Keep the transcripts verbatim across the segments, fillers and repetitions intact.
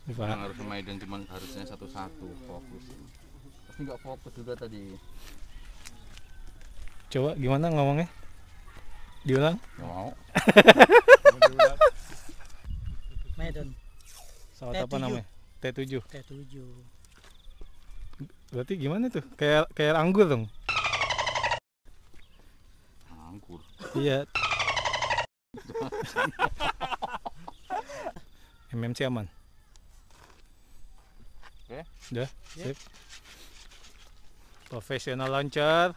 Yang harus maiden cuma harusnya satu-satu fokus. Tapi nggak fokus juga tadi. Coba gimana ngomongnya? Diulang? Nggak mau. Maiden. Pesawat apa namanya? T tujuh. T tujuh. Berarti gimana tuh? Kayak kayak anggur dong. Anggur. Iya. M M C aman. Oke. Udah, sip. Professional launcher.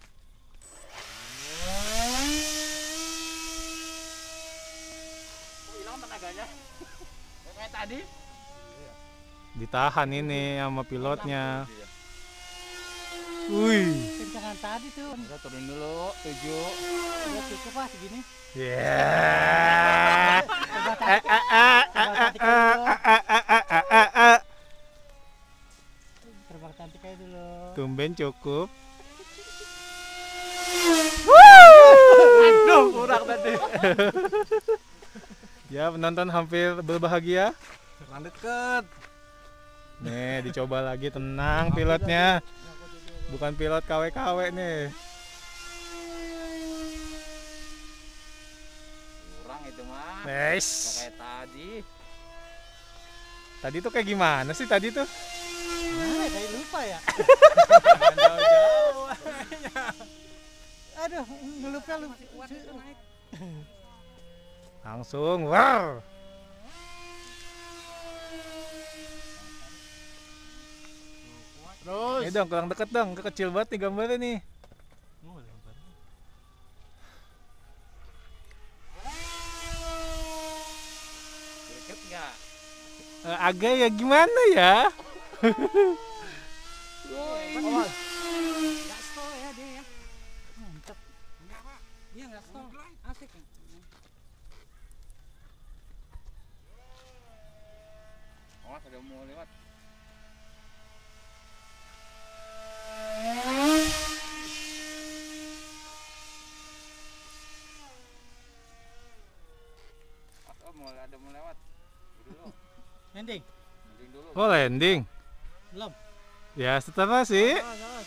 Hilang tenaganya. Kayak tadi. Ditahan ini sama pilotnya. Wih. Kencangan tadi tuh. Udah turun dulu, tujuh. Udah cukup lah segini. Yeah. Coba tadi- coba cantik aja dulu. Terbang cantik aja dulu. Tumben cukup. Aduh, kurang tadi. Ya, penonton hampir berbahagia. Kurang deket. Nih, dicoba lagi, tenang pilotnya. Bukan pilot K W K W nih. Kurang itu mah. Nice. Kayak tadi. Tadi tuh kayak gimana sih tadi tuh? Mana dari lupa ya? Jangan jauh-jauh. Aduh, ngelupnya lupa. Langsung, wow. Terus. Ini dong, kurang deket dong, kecil banget nih gambarnya nih. Deket nggak? Eh, agak ya gimana ya? Nggak stall ya dia ya. Mantap. Dia nggak stall. Asik. Oh, sudah mau lewat. Oh, mau ada mau lewat. Dulu. Landing. Landing dulu. Oh, landing. Belum. Ya, setelah sih. Awas, awas.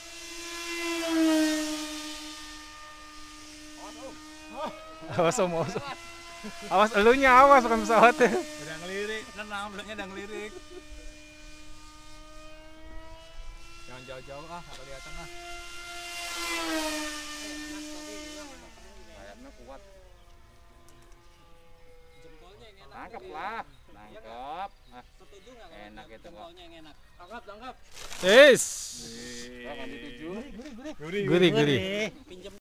Awas, om, awas. Awas, elunya awas bukan pesawatnya. Udah ngelirik, tenang, belakangnya udah ngelirik. Jangan jauh-jauh ah, nggak kelihatan ah. Sayapnya kuat. Jempolnya yang enak. Tangkap lah, tangkap. Ah, Setuju nggak? enak itu mah. Jempolnya yang enak. Tangkap, tangkap. Yes. Wah, nanti tujuh. Gurih, gurih. Gurih, gurih. Pinjam.